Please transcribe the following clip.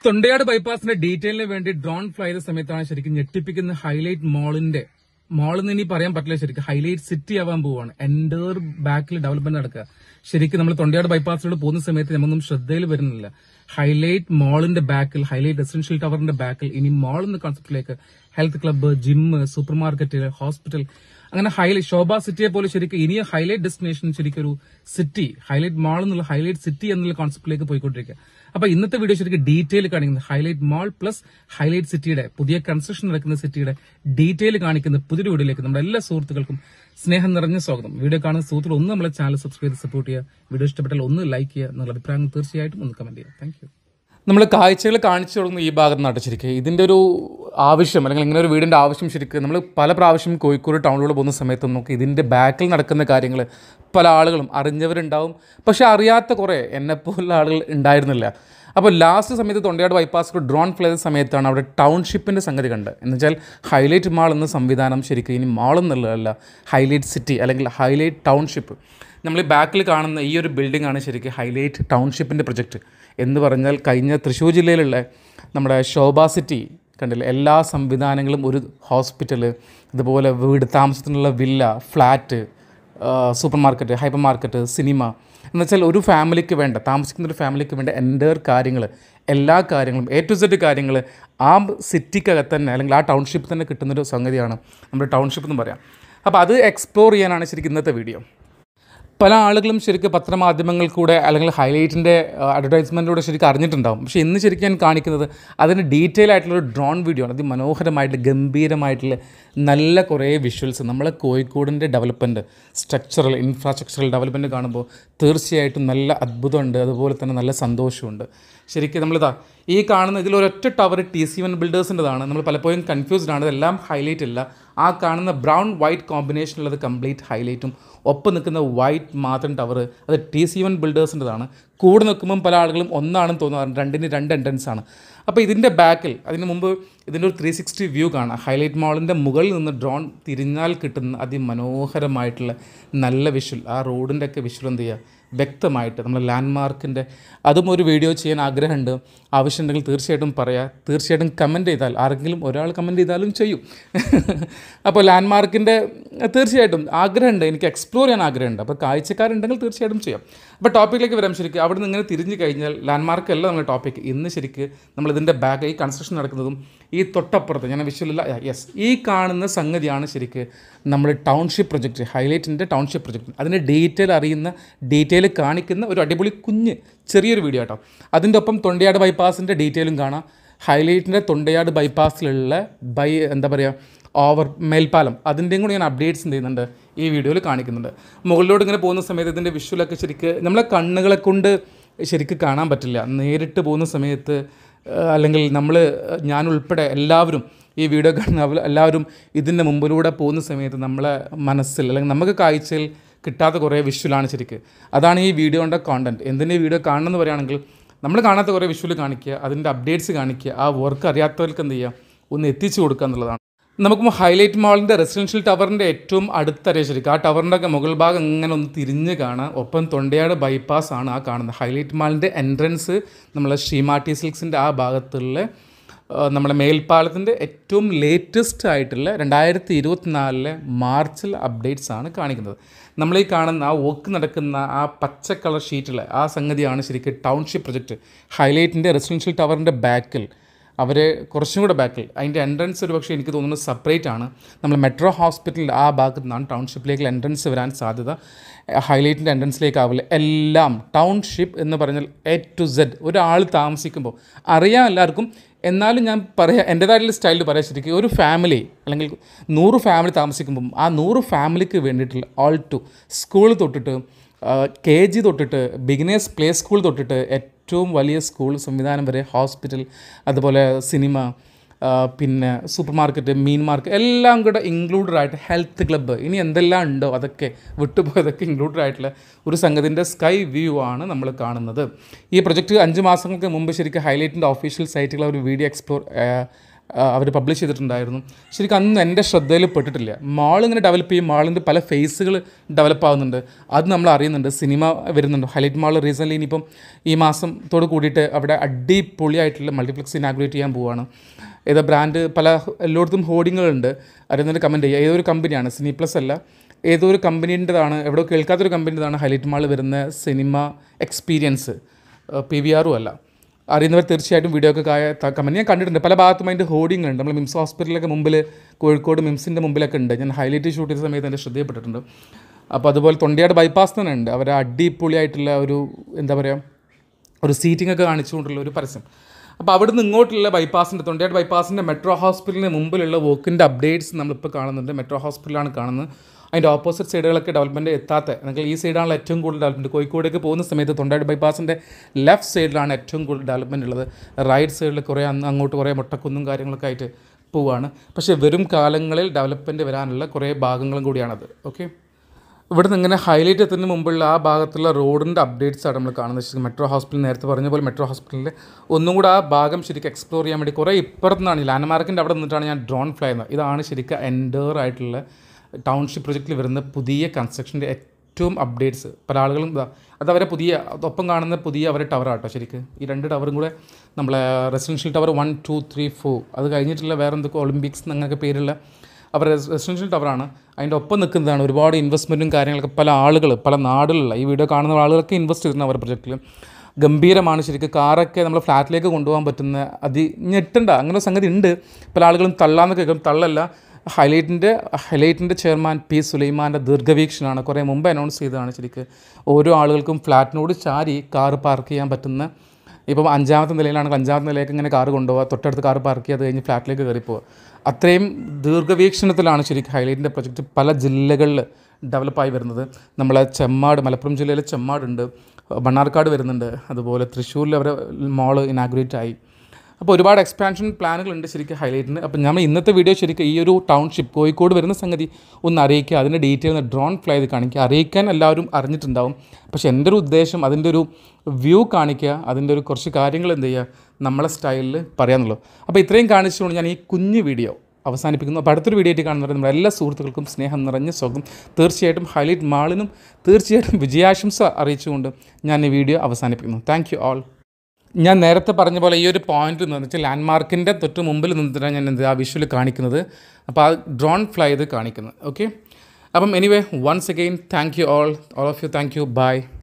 തൊണ്ടയാട് ബൈപ്പാസിന്റെ ഡീറ്റെയിലിന് വേണ്ടി drone fly ചെയ്ത സമയത്താണ് ശരിക്കും ഞെട്ടിപ്പിക്കുന്ന ഹൈലൈറ്റ് മാളിന്ന് ഇനി പറയാൻ പറ്റില്ല. ശരിക്കും ഹൈലൈറ്റ് സിറ്റി ആവാൻ പോവാണ്. എൻഡർ ബാക്കിൽ ഡെവലപ്മെന്റ് നടക്കുക. ശരിക്കും നമ്മൾ തൊണ്ടയാട് ബൈപ്പാസിലൂടെ പോകുന്ന സമയത്ത് നമ്മളൊന്നും ശ്രദ്ധയിൽ വരുന്നില്ല. ഹൈലൈറ്റ് മാളിന്റെ ബാക്കിൽ, ഹൈലൈറ്റ് റെസിഡൻഷ്യൽ ടവറിന്റെ ബാക്കിൽ ഇനി മാൾ എന്ന കോൺസെപ്റ്റിലേക്ക് health club, gym, super market, hospital, അങ്ങനെ ഹൈലൈറ്റ് ശോഭ സിറ്റിയെ പോലെ ശരിക്കും ഇനിയ ഹൈലൈറ്റ് ഡെസ്റ്റിനേഷൻ ശരിക്കും ഒരു സിറ്റി, ഹൈലൈറ്റ് മാൾ എന്നുള്ള ഹൈലൈറ്റ് സിറ്റി എന്നുള്ള കോൺസെപ്റ്റിലേക്ക് പോയിക്കൊണ്ടിരിക്കുക. അപ്പൊ ഇന്നത്തെ വീഡിയോ ശരിക്കും ഡീറ്റെയിൽ കാണിക്കുന്നത് ഹൈലൈറ്റ് മാൾ പ്ലസ് ഹൈലൈറ്റ് സിറ്റിയുടെ പുതിയ കൺസ്ട്രക്ഷൻ നടക്കുന്ന സിറ്റിയുടെ ഡീറ്റെയിൽ കാണിക്കുന്ന പുതിയൊരു വീഡിയോയിലേക്ക് നമ്മുടെ എല്ലാ സുഹൃത്തുക്കൾക്കും സ്നേഹം നിറഞ്ഞ സ്വാഗതം. വീഡിയോ കാണുന്ന സുഹൃത്തുക്കൾ ഒന്ന് നമ്മളെ ചാനൽ സബ്സ്ക്രൈബ് ചെയ്ത് സപ്പോർട്ട് ചെയ്യുക. വീഡിയോ ഇഷ്ടപ്പെട്ടാൽ ഒന്ന് ലൈക്ക് ചെയ്യുക. എന്നുള്ള അഭിപ്രായങ്ങൾ തീർച്ചയായിട്ടും ഒന്ന് കമന്റ് ചെയ്യുക. Thank you. നമ്മൾ കാഴ്ചകൾ കാണിച്ചു തുടങ്ങുന്ന ഈ ഭാഗത്ത് നിന്നാണ് ശരിക്കും ഇതിൻ്റെ ഒരു ആവശ്യം, അല്ലെങ്കിൽ ഇങ്ങനെ ഒരു വീടിൻ്റെ ആവശ്യം ശരിക്കും നമ്മൾ പല പ്രാവശ്യം കോഴിക്കോട് ടൗണിലൂടെ പോകുന്ന സമയത്ത് നമുക്ക് ഇതിൻ്റെ ബാക്കിൽ നടക്കുന്ന കാര്യങ്ങൾ പല ആളുകളും അറിഞ്ഞവരുണ്ടാവും, പക്ഷേ അറിയാത്ത കുറേ എന്നെപ്പോലുള്ള ആളുകൾ ഉണ്ടായിരുന്നില്ല. അപ്പോൾ ലാസ്റ്റ് സമയത്ത് തൊണ്ടയാട് ബൈപ്പാസ് ഡ്രോൺ ഫ്ലൈ ചെയ്ത സമയത്താണ് അവിടെ ടൗൺഷിപ്പിൻ്റെ സംഗതി കണ്ടത്. എന്ന് വെച്ചാൽ ഹൈലൈറ്റ് മാൾ എന്ന സംവിധാനം ശരിക്കും ഇനി മാൾ എന്നുള്ളതല്ല, ഹൈലൈറ്റ് സിറ്റി അല്ലെങ്കിൽ ഹൈലൈറ്റ് ടൗൺഷിപ്പ്. നമ്മൾ ഈ ബാക്കിൽ കാണുന്ന ഈ ഒരു ബിൽഡിംഗ് ആണ് ശരിക്കും ഹൈലൈറ്റ് ടൗൺഷിപ്പിൻ്റെ പ്രൊജക്റ്റ് എന്ന് പറഞ്ഞാൽ. കഴിഞ്ഞ തൃശ്ശൂർ ജില്ലയിലുള്ള നമ്മുടെ ശോഭ സിറ്റി കണ്ടില്ലേ, എല്ലാ സംവിധാനങ്ങളും, ഒരു ഹോസ്പിറ്റൽ, ഇതുപോലെ വീട് താമസത്തിനുള്ള villa, flat, super market, hyper market, cinema, എന്നുവെച്ചാൽ ഒരു ഫാമിലിക്ക് വേണ്ട, താമസിക്കുന്ന ഒരു ഫാമിലിക്ക് വേണ്ട എൻ്റയർ കാര്യങ്ങൾ, എല്ലാ കാര്യങ്ങളും A to Z കാര്യങ്ങൾ ആ സിറ്റിക്കകത്ത് തന്നെ അല്ലെങ്കിൽ ആ ടൗൺഷിപ്പിൽ തന്നെ കിട്ടുന്നൊരു സംഗതിയാണ് നമ്മുടെ ടൗൺഷിപ്പ് എന്ന് പറയാം. അപ്പോൾ അത് എക്സ്പ്ലോർ ചെയ്യാനാണ് ശരിക്കും ഇന്നത്തെ വീഡിയോ. പല ആളുകളും ശരിക്കും പത്രമാധ്യമങ്ങൾ കൂടെ അല്ലെങ്കിൽ ഹൈലൈറ്റിൻ്റെ അഡ്വർടൈസ്മെൻറ്റിലൂടെ ശരിക്കും അറിഞ്ഞിട്ടുണ്ടാകും. പക്ഷേ ഇന്ന് ശരിക്കും ഞാൻ കാണിക്കുന്നത് അതിന് ഡീറ്റെയിൽ ആയിട്ടുള്ളൊരു ഡ്രോൺ വീഡിയോ ആണ്. അതിമനോഹരമായിട്ട് ഗംഭീരമായിട്ടുള്ള നല്ല കുറേ വിഷ്വൽസ്. നമ്മളെ കോഴിക്കോടിൻ്റെ ഡെവലപ്മെൻറ്റ്, സ്ട്രക്ചറൽ ഇൻഫ്രാസ്ട്രക്ചറൽ ഡെവലപ്മെൻറ്റ് കാണുമ്പോൾ തീർച്ചയായിട്ടും നല്ല അത്ഭുതമുണ്ട്, അതുപോലെ തന്നെ നല്ല സന്തോഷമുണ്ട്. ശരിക്കും നമ്മളിതാ ഈ കാണുന്ന ഇതിലൊരൊറ്റ ടവർ TC1 ബിൽഡേഴ്സിൻ്റെതാണ്. നമ്മൾ പലപ്പോഴും കൺഫ്യൂസ്ഡ് ആണ്, ഇതെല്ലാം ഹൈലൈറ്റ് അല്ല. ആ കാണുന്ന ബ്രൗൺ വൈറ്റ് കോമ്പിനേഷനുള്ളത് കംപ്ലീറ്റ് ഹൈലൈറ്റും, ഒപ്പം നിൽക്കുന്ന വൈറ്റ് മാത്രം ടവർ അത് TC1 ബിൽഡേഴ്സിൻ്റെതാണ്. കൂടെ നിൽക്കുമ്പം പല ആളുകളും ഒന്നാണെന്ന് തോന്നാറുണ്ട്, രണ്ടിന് രണ്ട് എൻട്രൻസ് ആണ്. അപ്പോൾ ഇതിൻ്റെ ബാക്കിൽ അതിന് മുമ്പ് ഇതിൻ്റെ ഒരു 360 വ്യൂ കാണാം. ഹൈലൈറ്റ് മാളിൻ്റെ മുകളിൽ നിന്ന് ഡ്രോൺ തിരിഞ്ഞാൽ കിട്ടുന്ന അതിമനോഹരമായിട്ടുള്ള നല്ല വിഷ്വൽ. ആ റോഡിൻ്റെ ഒക്കെ വിഷ്വൽ എന്ത് ചെയ്യുക വ്യക്തമായിട്ട് നമ്മൾ ലാൻഡ്മാർക്കിൻ്റെ അതും ഒരു വീഡിയോ ചെയ്യാൻ ആഗ്രഹമുണ്ട്. ആവശ്യമുണ്ടെങ്കിൽ തീർച്ചയായിട്ടും പറയാം. തീർച്ചയായിട്ടും കമൻറ്റ് ചെയ്താൽ, ആരെങ്കിലും ഒരാൾ കമൻറ്റ് ചെയ്താലും ചെയ്യും. അപ്പോൾ ലാൻഡ്മാർക്കിൻ്റെ തീർച്ചയായിട്ടും ആഗ്രഹമുണ്ട്, എനിക്ക് എക്സ്പ്ലോർ ചെയ്യാൻ ആഗ്രഹമുണ്ട്. അപ്പോൾ കാഴ്ചക്കാരുണ്ടെങ്കിൽ തീർച്ചയായിട്ടും ചെയ്യാം. അപ്പോൾ ടോപ്പിക്കിലേക്ക് വരാം. ശരിക്കും അവിടെ നിന്ന് ഇങ്ങനെ തിരിഞ്ഞ് കഴിഞ്ഞാൽ ലാൻഡ്മാർക്കല്ല നമ്മുടെ ടോപ്പിക്. ഇന്ന് ശരിക്ക് നമ്മളിതിൻ്റെ ബാക്ക്, ഈ കൺസ്ട്രക്ഷൻ നടക്കുന്നതും ഈ തൊട്ടപ്പുറത്ത് ഞാൻ വിഷ്വലില്ല, യെസ്, ഈ കാണുന്ന സംഗതിയാണ് ശരിക്ക് നമ്മുടെ ടൗൺഷിപ്പ് പ്രൊജക്റ്റ്, ഹൈലൈറ്റിൻ്റെ ടൗൺഷിപ്പ് പ്രൊജക്റ്റ്. അതിൻ്റെ ഡീറ്റെയിൽ അറിയുന്ന, ഡീറ്റെയിൽ കാണിക്കുന്ന ഒരു അടിപൊളി കുഞ്ഞ് ചെറിയൊരു വീഡിയോ കേട്ടോ. അതിൻ്റെ ഒപ്പം തൊണ്ടയാട് ബൈപ്പാസിൻ്റെ ഡീറ്റെയിലും കാണാം. ഹൈലൈറ്റിൻ്റെ തൊണ്ടയാട് ബൈപ്പാസിലുള്ള എന്താ പറയുക മേൽപ്പാലം, അതിൻ്റെയും കൂടി ഞാൻ അപ്ഡേറ്റ്സ് ചെയ്യുന്നുണ്ട്, ഈ വീഡിയോയിൽ കാണിക്കുന്നുണ്ട്. മുകളിലോട്ട് ഇങ്ങനെ പോകുന്ന സമയത്ത് ഇതിൻ്റെ വിഷ്വലൊക്കെ ശരിക്ക് നമ്മളെ കണ്ണുകളെ കൊണ്ട് ശരിക്ക് കാണാൻ പറ്റില്ല. നേരിട്ട് പോകുന്ന സമയത്ത് അല്ലെങ്കിൽ ഞാൻ ഉൾപ്പെടെ എല്ലാവരും ഈ വീഡിയോ കാണുന്ന എല്ലാവരും ഇതിൻ്റെ മുമ്പിലൂടെ പോകുന്ന സമയത്ത് നമ്മളെ മനസ്സിൽ അല്ലെങ്കിൽ നമുക്ക് കാഴ്ചയിൽ കിട്ടാത്ത കുറേ വിഷ്വലാണ് ശരിക്ക്. അതാണ് ഈ വീഡിയോൻ്റെ കോണ്ടൻറ്റ്. എന്തിൻ്റെ വീഡിയോ കാണണമെന്ന് പറയുകയാണെങ്കിൽ നമ്മൾ കാണാത്ത കുറേ വിഷ്വൽ കാണിക്കുക, അതിൻ്റെ അപ്ഡേറ്റ്സ് കാണിക്കുക, ആ വർക്ക് അറിയാത്തവർക്ക് എന്ത് ചെയ്യുക ഒന്ന് എത്തിച്ചു കൊടുക്കുക എന്നുള്ളതാണ്. നമുക്ക് ഹൈലൈറ്റ് മാളിൻ്റെ റെസിഡൻഷ്യൽ ടവറിൻ്റെ ഏറ്റവും അടുത്തറിയ ശരിക്കും ആ ടവറിൻ്റെ ഒക്കെ മുകൾ ഭാഗം ഇങ്ങനെ ഒന്ന് തിരിഞ്ഞ് കാണാം. ഒപ്പം തൊണ്ടയാട് ബൈപ്പാസ് ആണ് ആ കാണുന്നത്. ഹൈലൈറ്റ് മാളിൻ്റെ എൻട്രൻസ് നമ്മളെ ശ്രീമാട്ടി സിൽക്സിൻ്റെ ആ ഭാഗത്തുള്ള നമ്മുടെ മേൽപ്പാലത്തിൻ്റെ ഏറ്റവും ലേറ്റസ്റ്റ് ആയിട്ടുള്ള 2024 മാർച്ചിൽ അപ്ഡേറ്റ്സ് ആണ് കാണിക്കുന്നത്. നമ്മളീ കാണുന്ന ആ വർക്ക് നടക്കുന്ന ആ പച്ച കളർ ഷീറ്റുള്ള ആ സംഗതിയാണ് ശരിക്കും ടൗൺഷിപ്പ് പ്രൊജക്റ്റ്. ഹൈലൈറ്റിൻ്റെ റെസിഡൻഷ്യൽ ടവറിൻ്റെ ബാക്കിൽ അവർ കുറച്ചും കൂടെ ബാക്കിൽ അതിൻ്റെ എൻട്രൻസ് ഒരു പക്ഷേ എനിക്ക് തോന്നുന്നു സെപ്പറേറ്റ് ആണ്. നമ്മൾ മെട്രോ ഹോസ്പിറ്റലിൽ ആ ഭാഗത്തു നിന്നാണ് ടൗൺഷിപ്പിലേക്ക് എൻട്രൻസ് വരാൻ സാധ്യത. ഹൈലൈറ്റിൻ്റെ എൻട്രൻസിലേക്കാവില്ല. എല്ലാം ടൗൺഷിപ്പ് എന്ന് പറഞ്ഞാൽ A to Z. ഒരാൾ താമസിക്കുമ്പോൾ അറിയാം എല്ലാവർക്കും, എന്നാലും ഞാൻ പറയാം എൻ്റേതായിട്ടുള്ള സ്റ്റൈലിൽ പറയാം. ശരിക്കും ഒരു ഫാമിലി അല്ലെങ്കിൽ 100 ഫാമിലി താമസിക്കുമ്പം ആ 100 ഫാമിലിക്ക് വേണ്ടിയിട്ടുള്ള ഓൾ ടു സ്കൂൾ തൊട്ടിട്ട് KG തൊട്ടിട്ട് ബിഗിനേഴ്സ് പ്ലേ സ്കൂൾ തൊട്ടിട്ട് ഏറ്റവും വലിയ സ്കൂൾ സംവിധാനം വരെ, ഹോസ്പിറ്റൽ, അതുപോലെ സിനിമ, പിന്നെ സൂപ്പർ മാർക്കറ്റ്, മീൻ മാർക്കറ്റ്, എല്ലാം കൂടെ ഇൻക്ലൂഡഡ് ആയിട്ട് ഹെൽത്ത് ക്ലബ്ബ്, ഇനി എന്തെല്ലാം ഉണ്ടോ അതൊക്കെ വിട്ടുപോയതൊക്കെ ഇൻക്ലൂഡഡ് ആയിട്ടുള്ള ഒരു സംഗതിൻ്റെ സ്കൈ വ്യൂ ആണ് നമ്മൾ കാണുന്നത്. ഈ പ്രൊജക്റ്റ് 5 മാസങ്ങൾക്ക് മുമ്പ് ശരിക്കും ഹൈലൈറ്റിൻ്റെ ഒഫീഷ്യൽ സൈറ്റിൽ ഒരു വീഡിയോ അവർ പബ്ലിഷ് ചെയ്തിട്ടുണ്ടായിരുന്നു. ശരിക്കും അന്ന് എൻ്റെ ശ്രദ്ധയിൽ പെട്ടിട്ടില്ല. മാൾ ഇങ്ങനെ ഡെവലപ്പ് ചെയ്യും, മാളിൻ്റെ പല ഫേസുകൾ ഡെവലപ്പ് ആകുന്നുണ്ട്, അത് നമ്മൾ അറിയുന്നുണ്ട്. സിനിമ വരുന്നുണ്ട്. ഹൈലൈറ്റ് മാൾ റീസെൻ്റ്ലി ഇനിയിപ്പം ഈ മാസത്തോട് കൂടിയിട്ട് അവിടെ അടിപൊളിയായിട്ടുള്ള മൾട്ടിപ്ലക്സ് ഇനാഗ്രേറ്റ് ചെയ്യാൻ പോവുകയാണ്. ഏതാ ബ്രാൻഡ് പല എല്ലായിടത്തും ഹോർഡിങ്ങുകളുണ്ട്. അറിയുന്നൊരു കമൻറ്റ് ചെയ്യുക. ഏതൊരു കമ്പനിയാണ്, സിനി പ്ലസ് അല്ല, ഏതോ ഒരു കമ്പനീൻ്റെതാണ്, എവിടെയോ കേൾക്കാത്തൊരു കമ്പനീൻ്റെതാണ് ഹൈലൈറ്റ് മാൾ വരുന്ന സിനിമ എക്സ്പീരിയൻസ്. PVR അല്ല. അറിയുന്നവർ തീർച്ചയായിട്ടും വീഡിയോ ഒക്കെ കമൻറ്റ് ഞാൻ കണ്ടിട്ടുണ്ട്. പല ഭാഗത്തും അതിൻ്റെ ഹോർഡിംഗ് ഉണ്ട്. നമ്മൾ മിംസ് ഹോസ്പിറ്റലിലൊക്കെ മുമ്പിൽ, കോഴിക്കോട് മിംസിൻ്റെ മുമ്പിലൊക്കെ ഉണ്ട്. ഞാൻ ഹൈലൈറ്റ് ഷൂട്ട് ചെയ്ത സമയത്ത് എൻ്റെ ശ്രദ്ധയപ്പെട്ടിട്ടുണ്ട്. അപ്പോൾ അതുപോലെ തൊണ്ടയാട് ബൈപ്പാസ് തന്നെ ഉണ്ട്. അവർ അടിപൊളിയായിട്ടുള്ള ഒരു എന്താ പറയുക, ഒരു സീറ്റിംഗ് ഒക്കെ കാണിച്ചുകൊണ്ടുള്ള ഒരു പരസ്യം. അപ്പോൾ അവിടുന്ന് ഇങ്ങോട്ടുള്ള ബൈപ്പാസിൻ്റെ, തൊണ്ടയാട് ബൈപ്പാസിൻ്റെ മെട്രോ ഹോസ്പിറ്റലിന് മുമ്പിലുള്ള വോക്കിൻ്റെ അപ്ഡേറ്റ്സ് നമ്മളിപ്പോൾ കാണുന്നുണ്ട്. മെട്രോ ഹോസ്പിറ്റലാണ് കാണുന്നത്. അതിൻ്റെ ഓപ്പോസിറ്റ് സൈഡുകളൊക്കെ ഡെവലപ്മെൻറ്റ് എത്താത്ത, അല്ലെങ്കിൽ ഈ സൈഡാണല്ലോ ഏറ്റവും കൂടുതൽ ഡെവലപ്മെൻറ്റ്. കോഴിക്കോടേക്ക് പോകുന്ന സമയത്ത് തൊണ്ടയാട് ബൈപ്പാസിൻ്റെ ലെഫ്റ്റ് സൈഡിലാണ് ഏറ്റവും കൂടുതൽ ഡെവലപ്മെൻറ്റ് ഉള്ളത്. റൈറ്റ് സൈഡിൽ കുറേ അങ്ങോട്ട് കുറേ മുട്ടക്കുന്നും കാര്യങ്ങളൊക്കെ ആയിട്ട് പോവുകയാണ്. പക്ഷേ വരും കാലങ്ങളിൽ ഡെവലപ്മെൻറ്റ് വരാനുള്ള കുറേ ഭാഗങ്ങളും കൂടിയാണത്. ഓക്കെ, ഇവിടെ നിന്ന് ഇങ്ങനെ ഹൈലൈറ്റ് എത്തുന്നതിന് മുമ്പുള്ള ആ ഭാഗത്തുള്ള റോഡിൻ്റെ അപ്ഡേറ്റ്സാണ് നമ്മൾ കാണുന്നത്. ശരിക്കും മെട്രോ ഹോസ്പിറ്റൽ നേരത്തെ പറഞ്ഞ പോലെ മെട്രോ ഹോസ്പിറ്റലിൽ ഒന്നും കൂടെ ആ ഭാഗം ശരിക്കും എക്സ്പ്ലോർ ചെയ്യാൻ വേണ്ടി കുറേ ഇപ്പുറത്തുനിന്നാണ്, ലാൻഡ് മാർക്കിൻ്റെ അവിടെ നിന്നിട്ടാണ് ഞാൻ ഡ്രോൺ ഫ്ലൈ ചെയ്യുന്നത്. ഇതാണ് ശരിക്കും എൻഡർ ആയിട്ടുള്ള ടൗൺഷിപ്പ് പ്രൊജക്റ്റിൽ വരുന്ന പുതിയ കൺസ്ട്രക്ഷൻ്റെ ഏറ്റവും അപ്ഡേറ്റ്സ്. പല ആളുകളും അതവരെ പുതിയ ഒപ്പം കാണുന്ന പുതിയ അവരെ ടവറാട്ടോ. ശരിക്കും ഈ 2 ടവറും കൂടെ നമ്മളെ റെസിഡൻഷ്യൽ ടവർ 1, 2, 3, 4, അത് കഴിഞ്ഞിട്ടുള്ള വേറെ എന്തൊക്കെ ഒളിമ്പിക്സ് അങ്ങനെയൊക്കെ പേരുള്ള അവർ റെസിഡൻഷ്യൽ ടവറാണ്. അതിൻ്റെ ഒപ്പം നിൽക്കുന്നതാണ് ഒരുപാട് ഇൻവെസ്റ്റ്മെൻറ്റും കാര്യങ്ങളൊക്കെ പല ആളുകൾ, പല നാടുകളിലുള്ള ഈ വീഡിയോ കാണുന്ന ആളുകളൊക്കെ ഇൻവെസ്റ്റ് ചെയ്തിട്ടുണ്ട് അവരുടെ പ്രൊജക്റ്റിൽ. ഗംഭീരമാണ് ശരിക്കും. കാറൊക്കെ നമ്മൾ ഫ്ലാറ്റിലേക്ക് കൊണ്ടുപോകാൻ പറ്റുന്ന ഞെട്ടണ്ട അങ്ങനെ സംഗതി ഉണ്ട്. പല ആളുകളും തള്ളാന്ന് കേൾക്കും. തള്ളല്ല, ഹൈലൈറ്റിൻ്റെ ചെയർമാൻ P. സുലൈമാൻ്റെ ദീർഘവീക്ഷണമാണ്. കുറേ മുമ്പ് അനൗൺസ് ചെയ്തതാണ്. ശരിക്കും ഓരോ ആളുകൾക്കും ഫ്ലാറ്റിനോട് ചാരി കാറ് പാർക്ക് ചെയ്യാൻ പറ്റുന്ന, ഇപ്പം 5ാമത്തെ നിലയിലാണെങ്കിൽ 5ാമത്തെ നിലയിലേക്ക് ഇങ്ങനെ കാറ് കൊണ്ടുപോകുക, തൊട്ടടുത്ത് കാറ് പാർക്ക് ചെയ്യുക, അത് കഴിഞ്ഞ് ഫ്ലാറ്റിലേക്ക് കയറിപ്പോവുക. അത്രയും ദീർഘവീക്ഷണത്തിലാണ് ശരിക്കും ഹൈലൈറ്റിൻ്റെ പ്രൊജക്റ്റ് പല ജില്ലകളിൽ ഡെവലപ്പായി വരുന്നത്. നമ്മളെ ചെമ്മാട്, മലപ്പുറം ജില്ലയിലെ ചെമ്മാടുണ്ട്, മണ്ണാർക്കാട് വരുന്നുണ്ട്, അതുപോലെ തൃശ്ശൂരിൽ അവരെ മാള് ഇനാഗ്രേറ്റ് ആയി. അപ്പോൾ ഒരുപാട് എക്സ്പാൻഷൻ പ്ലാനുകളുണ്ട് ശരിക്കും ഹൈലൈറ്റിന്. അപ്പോൾ നമ്മൾ ഇന്നത്തെ വീഡിയോ ശരിക്കും ഈ ഒരു ടൗൺഷിപ്പ് കോഴിക്കോട് വരുന്ന സംഗതി ഒന്ന് അറിയിക്കുക, അതിൻ്റെ ഡീറ്റെയിൽ ഡ്രോൺ ഫ്ലൈ ചെയ്ത് കാണിക്കുക. അറിയിക്കാൻ എല്ലാവരും അറിഞ്ഞിട്ടുണ്ടാവും, പക്ഷേ എൻ്റെ ഒരു ഉദ്ദേശം അതിൻ്റെ ഒരു വ്യൂ കാണിക്കുക, അതിൻ്റെ ഒരു കുറച്ച് കാര്യങ്ങൾ എന്ത് ചെയ്യുക, നമ്മളെ സ്റ്റൈലിൽ പറയാമെന്നുള്ളൂ. അപ്പോൾ ഇത്രയും കാണിച്ചുകൊണ്ട് ഞാൻ ഈ കുഞ്ഞു വീഡിയോ അവസാനിപ്പിക്കുന്നു. അപ്പോൾ അടുത്തൊരു വീഡിയോ ആയിട്ട് കാണുന്നവരെ നമ്മുടെ എല്ലാ സുഹൃത്തുക്കൾക്കും സ്നേഹം നിറഞ്ഞ സ്വാഗതം. തീർച്ചയായിട്ടും ഹൈലൈറ്റ് മാളിനും തീർച്ചയായിട്ടും വിജയാശംസ അറിയിച്ചുകൊണ്ട് ഞാൻ ഈ വീഡിയോ അവസാനിപ്പിക്കുന്നു. Thank you all. ഞാൻ നേരത്തെ പറഞ്ഞ പോലെ ഈ ഒരു പോയിന്റ് എന്ന് വെച്ചാൽ ലാൻഡ് മാർക്കിൻ്റെ തൊട്ട് മുമ്പിൽ നിന്നിട്ടാണ് ഞാൻ ആ വിഷ്വൽ കാണിക്കുന്നത്. അപ്പോൾ ആ ഡ്രോൺ ഫ്ലൈ ചെയ്ത് കാണിക്കുന്നത്. ഓക്കെ, അപ്പം anyway once again thank you all of you. Thank you. By.